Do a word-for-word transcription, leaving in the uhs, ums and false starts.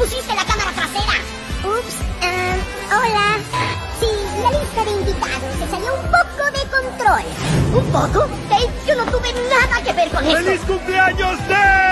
pusiste la cámara trasera? Ups, um, hola. Sí, la lista de invitados se salió un poco de control. ¿Un poco? Dave, yo no tuve nada que ver con eso. ¡Feliz cumpleaños, Dave!